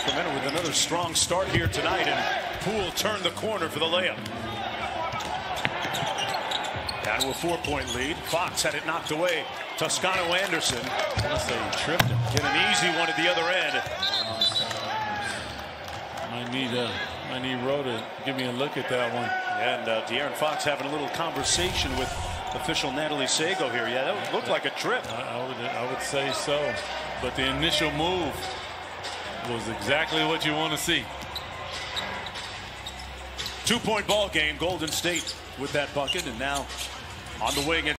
Sacramento with another strong start here tonight, and Poole turned the corner for the layup. Down to a 4-point lead. Fox had it knocked away. Toscano-Anderson. I say he tripped him. Get an easy one at the other end. Might need Rowe to give me a look at that one. And De'Aaron Fox having a little conversation with official Natalie Sago here. Yeah, that looked like a trip. I would say so. But the initial move was exactly what you want to see. 2-point ball game. Golden State with that bucket, and now on the wing.